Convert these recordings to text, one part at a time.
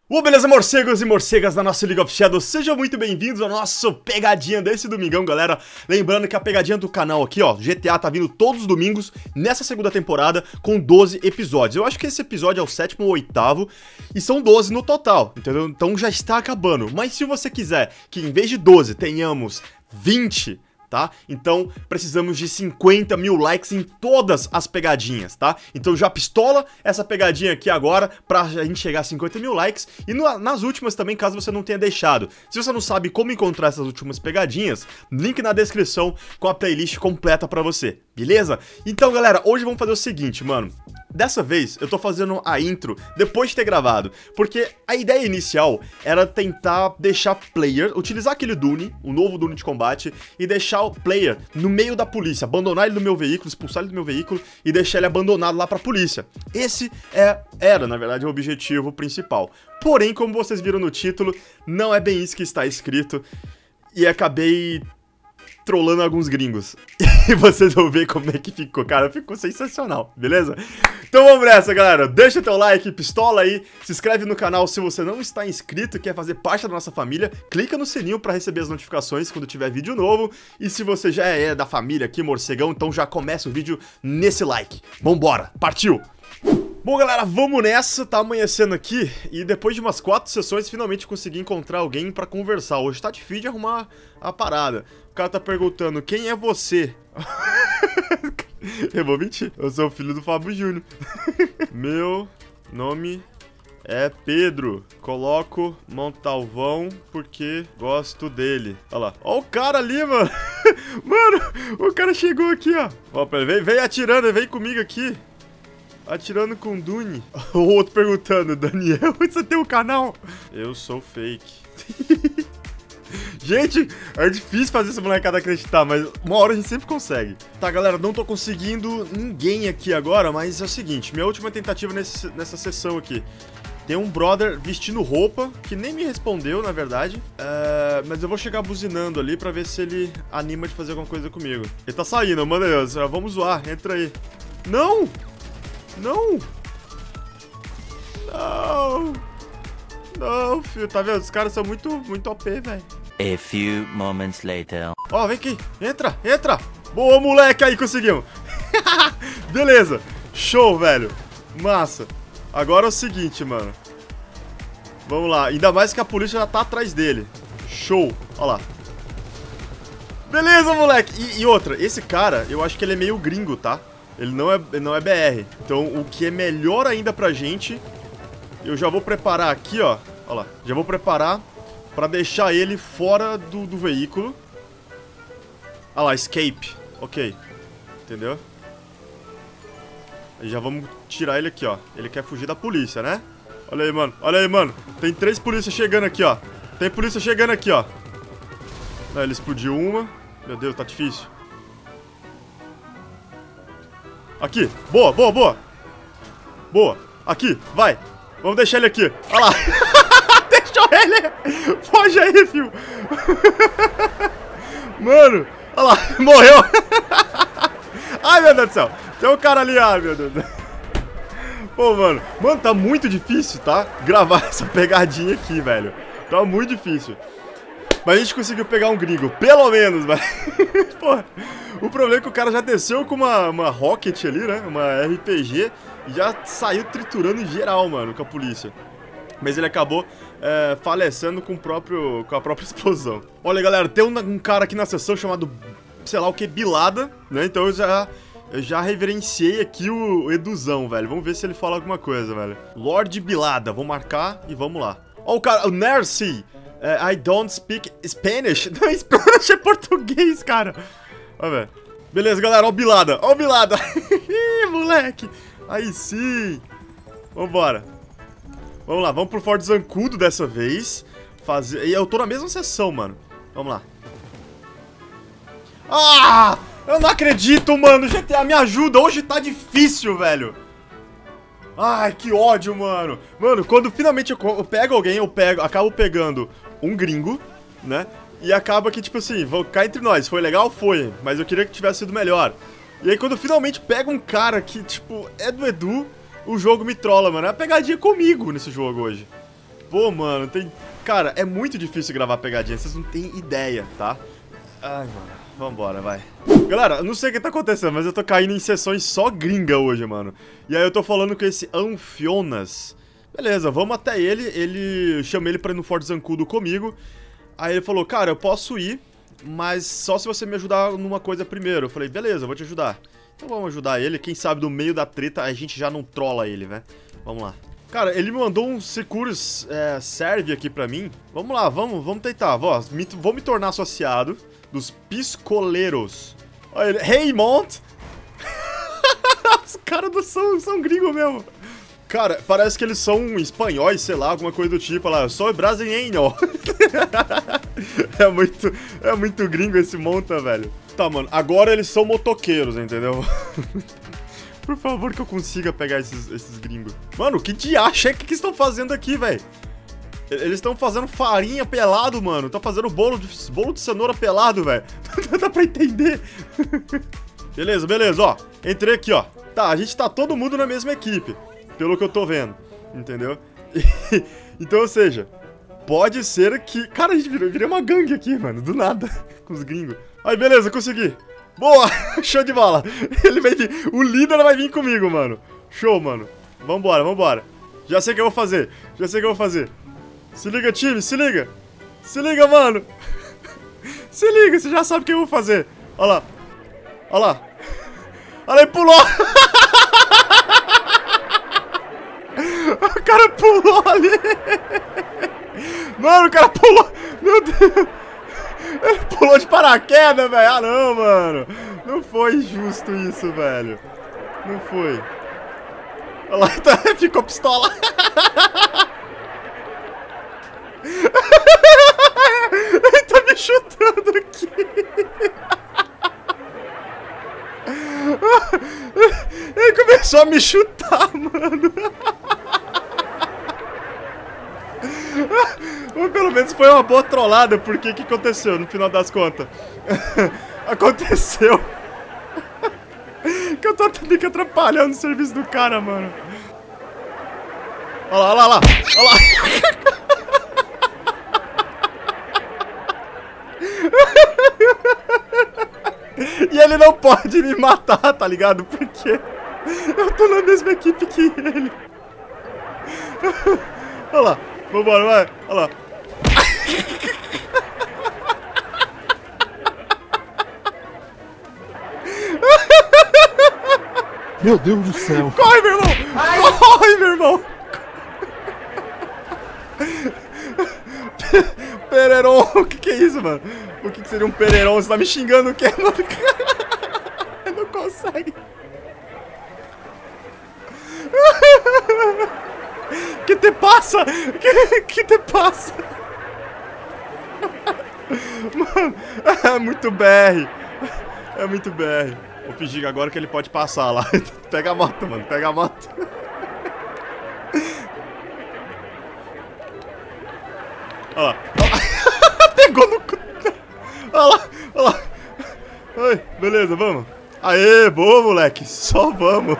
Beleza, morcegos e morcegas da nossa League of Shadows, sejam muito bem-vindos ao nosso pegadinha desse domingão, galera. Lembrando que a pegadinha do canal aqui, ó, GTA tá vindo todos os domingos nessa segunda temporada com 12 episódios. Eu acho que esse episódio é o 7º ou 8º e são 12 no total, entendeu? Então já está acabando. Mas se você quiser que em vez de 12 tenhamos 20... tá? Então precisamos de 50 mil likes em todas as pegadinhas, tá? Então já pistola essa pegadinha aqui agora pra gente chegar a 50 mil likes e nas últimas também, caso você não tenha deixado. Se você não sabe como encontrar essas últimas pegadinhas, link na descrição com a playlist completa pra você, beleza? Então galera, hoje vamos fazer o seguinte, mano. Dessa vez eu tô fazendo a intro depois de ter gravado, porque a ideia inicial era tentar deixar player, utilizar aquele Dune, o novo Dune de combate, e deixar o player no meio da polícia, abandonar ele do meu veículo, expulsar ele do meu veículo e deixar ele abandonado lá pra polícia. Esse era, na verdade, o objetivo principal. Porém, como vocês viram no título, não é bem isso que está escrito e acabei trollando alguns gringos. E vocês vão ver como é que ficou, cara, ficou sensacional, beleza? Então vamos nessa, galera, deixa teu like, pistola aí, se inscreve no canal se você não está inscrito e quer fazer parte da nossa família, clica no sininho pra receber as notificações quando tiver vídeo novo, e se você já é da família aqui, morcegão, então já começa o vídeo nesse like. Vambora, partiu! Bom, galera, vamos nessa, tá amanhecendo aqui e depois de umas 4 sessões finalmente consegui encontrar alguém pra conversar. Hoje tá difícil de arrumar a parada. O cara tá perguntando, quem é você? Eu vou mentir, eu sou o filho do Fábio Júnior. Meu nome é Pedro, coloco Montalvão porque gosto dele. Olha lá, ó o cara ali, mano. Mano, o cara chegou aqui, ó. Ó, vem atirando, vem comigo aqui. Atirando com Dune. O outro perguntando, Daniel, você tem um canal? Eu sou fake. Gente, é difícil fazer essa molecada acreditar, mas uma hora a gente sempre consegue. Tá, galera, não tô conseguindo ninguém aqui agora, mas é o seguinte, minha última tentativa nessa sessão aqui. Tem um brother vestindo roupa, que nem me respondeu, na verdade. Mas eu vou chegar buzinando ali pra ver se ele anima de fazer alguma coisa comigo. Ele tá saindo, mano, Deus, vamos zoar, entra aí. Não! Não! Não! Não, filho, tá vendo? Os caras são muito OP, velho. A few moments later. Ó, vem aqui, entra, entra! Boa, moleque, aí, conseguimos! Beleza, show, velho, massa. Agora é o seguinte, mano. Vamos lá, ainda mais que a polícia já tá atrás dele. Show, ó lá. Beleza, moleque! E outra, esse cara, eu acho que ele é meio gringo, tá? Ele não é BR. Então, o que é melhor ainda pra gente, eu já vou preparar aqui, ó. Ó lá. Já vou preparar pra deixar ele fora do veículo. Ah lá, escape. Ok. Entendeu? Aí já vamos tirar ele aqui, ó. Ele quer fugir da polícia, né? Olha aí, mano. Olha aí, mano. Tem 3 polícias chegando aqui, ó. Tem polícia chegando aqui, ó. Ah, ele explodiu uma. Meu Deus, tá difícil. Aqui, boa, boa, boa. Boa, aqui, vai. Vamos deixar ele aqui, olha lá. Deixou ele. Foge aí, filho. Mano, olha lá, morreu. Ai, meu Deus do céu. Tem um cara ali, ai, meu Deus. Pô, mano, tá muito difícil, tá? Gravar essa pegadinha aqui, velho. Tá muito difícil. Mas a gente conseguiu pegar um gringo, pelo menos, velho. Porra. O problema é que o cara já desceu com uma rocket ali, né? Uma RPG e já saiu triturando em geral, mano, com a polícia. Mas ele acabou falecendo com a própria explosão. Olha, galera, tem um cara aqui na sessão chamado, sei lá o que, Bilada, né? Então eu já reverenciei aqui o Eduzão, velho. Vamos ver se ele fala alguma coisa, velho. Lord Bilada, vou marcar e vamos lá. Ó o cara, o Nercy. I don't speak Spanish. Não, Spanish é português, cara. Ó, velho. Beleza, galera, ó o Bilada. Ó o Bilada. Ih, moleque. Aí sim. Vambora. Vamos lá, vamos pro Forte Zancudo dessa vez. E eu tô na mesma sessão, mano. Vamos lá. Ah! Eu não acredito, mano. GTA, me ajuda. Hoje tá difícil, velho. Ai, que ódio, mano. Mano, quando finalmente eu pego alguém, acabo pegando um gringo, né? E acaba que, tipo assim, vou cá entre nós. Foi legal? Foi. Mas eu queria que tivesse sido melhor. E aí, quando eu finalmente pego um cara que, tipo, é do Edu, o jogo me trola, mano. É uma pegadinha comigo nesse jogo hoje. Pô, mano, tem... Cara, é muito difícil gravar pegadinha, vocês não têm ideia, tá? Ai, mano, vambora, vai. Galera, não sei o que tá acontecendo, mas eu tô caindo em sessões só gringa hoje, mano. E aí eu tô falando com esse Anfionas. Beleza, vamos até ele... Chamei ele pra ir no Forte Zancudo comigo. Aí ele falou, cara, eu posso ir, mas só se você me ajudar numa coisa primeiro. Eu falei, beleza, eu vou te ajudar. Então vamos ajudar ele, quem sabe no meio da treta a gente já não trola ele, né? Vamos lá. Cara, ele me mandou um Secures Serve aqui pra mim. Vamos lá, vamos tentar. Vou me tornar associado dos Piscoleiros. Olha ele. Hey, Mont! Os caras são gringos mesmo. Cara, parece que eles são espanhóis, sei lá, alguma coisa do tipo. Olha lá, eu sou brasileiro. É muito gringo esse Monta, velho. Tá, mano, agora eles são motoqueiros, entendeu? Por favor, que eu consiga pegar esses gringos. Mano, que diacho é que estão fazendo aqui, velho? Eles estão fazendo farinha pelado, mano. Estão fazendo bolo de cenoura pelado, velho. Não dá pra entender. Beleza, ó. Entrei aqui, ó. Tá, a gente tá todo mundo na mesma equipe. Pelo que eu tô vendo. Entendeu? Então, ou seja, pode ser que... Cara, a gente virou uma gangue aqui, mano. Do nada. Com os gringos. Aí, beleza, consegui. Boa! Show de bola! Ele vai vir. O líder vai vir comigo, mano. Show, mano. Vambora. Já sei o que eu vou fazer. Se liga, time, se liga. Se liga, mano. Se liga, você já sabe o que eu vou fazer. Olha lá. Olha, ele pulou. O cara pulou ali. Mano, o cara pulou. Meu Deus. Ele pulou de paraquedas, velho. Ah, não, mano. Não foi justo isso, velho. Não foi. Olha lá, ficou pistola. Ele tá me chutando aqui. Ele começou a me chutar, mano. Ou pelo menos foi uma boa trollada, porque o que aconteceu no final das contas? Aconteceu que eu tô meio que atrapalhando o serviço do cara, mano. Olha lá. E ele não pode me matar, tá ligado? Porque eu tô na mesma equipe que ele. Olha lá. Vambora, vai. Olha lá. Meu Deus do céu. Corre, meu irmão. Corre, meu irmão. Pereron. O que é isso, mano? O que seria um Pereron? Você tá me xingando o quê, mano? Não consegue. Que te passa? Que te passa? Mano, é muito BR. É muito BR. Vou fingir agora que ele pode passar lá. Pega a moto, mano. Pega a moto. Olha lá. Pegou no cu. Olha lá. Ai, beleza, vamos. Aê, boa, moleque. Só vamos.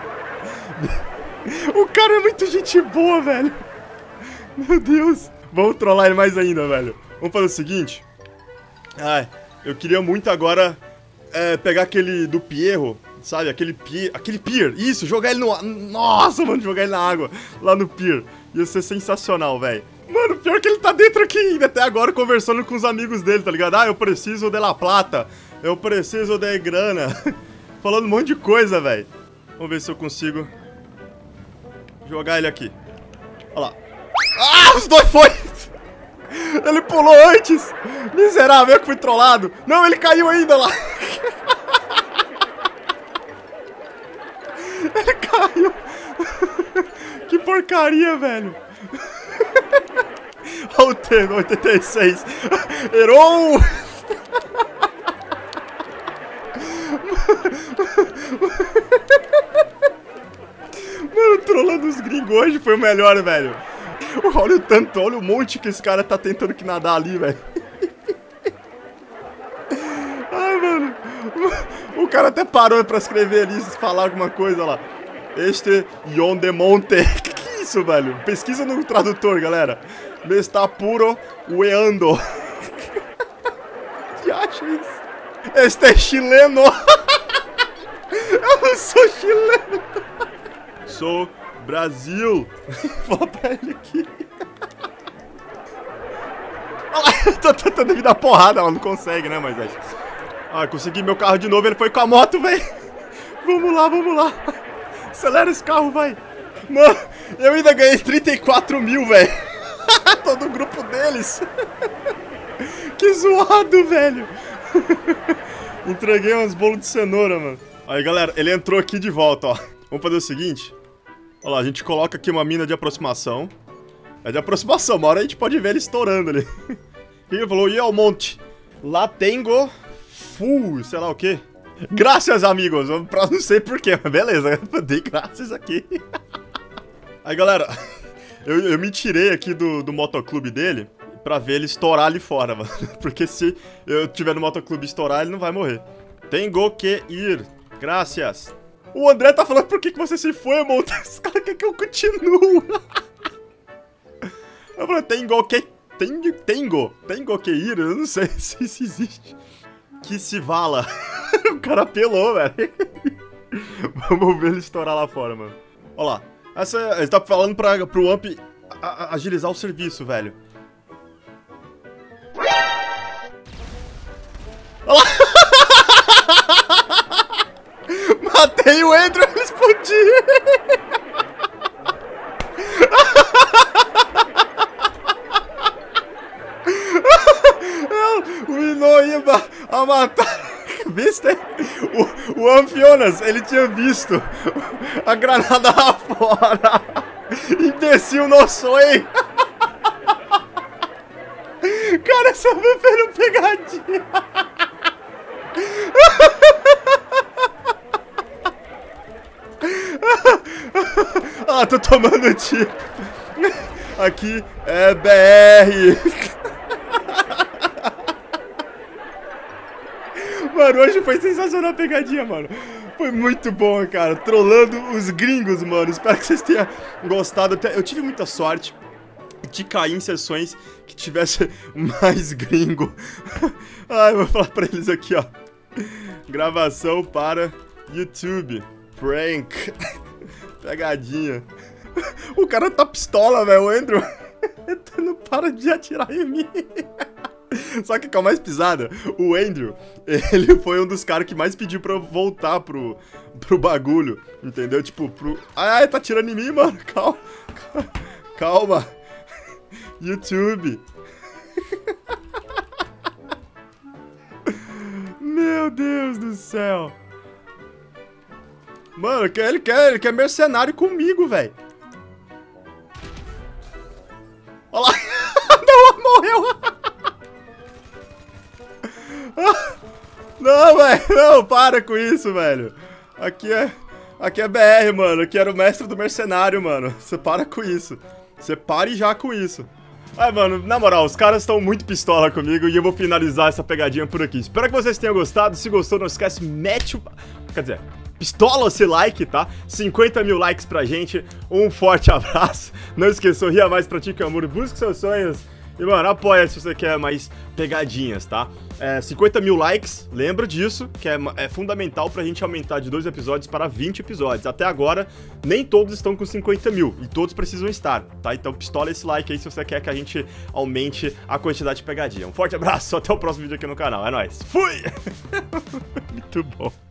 O cara é muito gente boa, velho. Meu Deus. Vamos trollar ele mais ainda, velho. Vamos fazer o seguinte. Ai, eu queria muito agora pegar aquele do Pierro, sabe? Aquele pier. Isso, jogar ele no... Nossa, mano, jogar ele na água. Lá no pier. Ia ser sensacional, velho. Mano, pior que ele tá dentro aqui ainda, até agora, conversando com os amigos dele, tá ligado? Ah, eu preciso de la plata. Eu preciso de grana. Falando um monte de coisa, velho. Vamos ver se eu consigo jogar ele aqui. Olha lá. Ah, os dois foi! Ele pulou antes! Miserável, eu que fui trollado. Não, ele caiu ainda lá. Ele caiu. Que porcaria, velho. Olha o T, 86. Errou! Mano, trollando os gringos hoje foi o melhor, velho. Olha o tanto, olha o monte que esse cara tá tentando que nadar ali, velho. Ai, mano. O cara até parou pra escrever ali, falar alguma coisa lá. Este Yon de Monte. Que é isso, velho? Pesquisa no tradutor, galera. Me está puro weando. Que acha isso? Este é chileno. Eu não sou chileno. Sou Brasil. Fala pra ele aqui. Olha lá, eu tô tentando me dar porrada, ela não consegue, né, Moisés? Ah, consegui meu carro de novo, ele foi com a moto, velho. Vamos lá, vamos lá. Acelera esse carro, vai. Mano, eu ainda ganhei 34 mil, velho. Todo o grupo deles. Que zoado, velho. Entreguei uns bolos de cenoura, mano. Aí, galera, ele entrou aqui de volta, ó. Vamos fazer o seguinte. Olha lá, a gente coloca aqui uma mina de aproximação. É de aproximação, uma hora a gente pode ver ele estourando ali. Ele falou, e ao monte? Lá tenho... Full, sei lá o quê. Graças, amigos. Não sei porquê, mas beleza. Dei graças aqui. Aí, galera, eu me tirei aqui do motoclube dele pra ver ele estourar ali fora, mano. Porque se eu tiver no motoclube e estourar, ele não vai morrer. Tenho que ir. Graças. O André tá falando por que você se foi, mano. Esse cara quer que eu continue. Eu falei, tenho que ir. Eu não sei se isso existe. Que se vala. O cara apelou, velho. Vamos ver ele estourar lá fora, mano. Olha lá. Ele tá falando pro Amp agilizar o serviço, velho. Olha lá. Matei o Andrew, ele explodiu. O Inoiba a matar. Viste? O Ampionas, ele tinha visto a granada lá fora. Imbecil, não sou, hein? Cara, só me fez pegadinha. Ah, tô tomando tiro. Aqui é BR. Mano, hoje foi sensacional a pegadinha, mano. Foi muito bom, cara. Trollando os gringos, mano. Espero que vocês tenham gostado. Eu tive muita sorte de cair em sessões que tivesse mais gringo. Ai, eu vou falar pra eles aqui, ó. Gravação para YouTube. Prank. Pegadinha. O cara tá pistola, velho. O Andrew não para de atirar em mim. Só que com a mais pisada, o Andrew, ele foi um dos caras que mais pediu pra eu voltar pro bagulho, entendeu? Tipo, Ai, tá atirando em mim, mano. Calma. Calma. YouTube. Meu Deus do céu. Mano, ele quer mercenário comigo, velho. Olha lá. Não, morreu. Não, velho, não, para com isso, velho. Aqui é BR, mano. Aqui era o mestre do mercenário, mano. Você para com isso. Você pare já com isso. Ai, mano, na moral, os caras estão muito pistola comigo e eu vou finalizar essa pegadinha por aqui. Espero que vocês tenham gostado. Se gostou, não esquece, mete o... Quer dizer, pistola esse like, tá? 50 mil likes pra gente. Um forte abraço. Não esqueçam, ria mais, pratique o amor e busque seus sonhos. E, mano, apoia se você quer mais pegadinhas, tá? 50 mil likes, lembra disso, que é fundamental pra gente aumentar de 2 episódios para 20 episódios. Até agora, nem todos estão com 50 mil, e todos precisam estar, tá? Então pistola esse like aí se você quer que a gente aumente a quantidade de pegadinha. Um forte abraço, até o próximo vídeo aqui no canal, é nóis. Fui! Muito bom.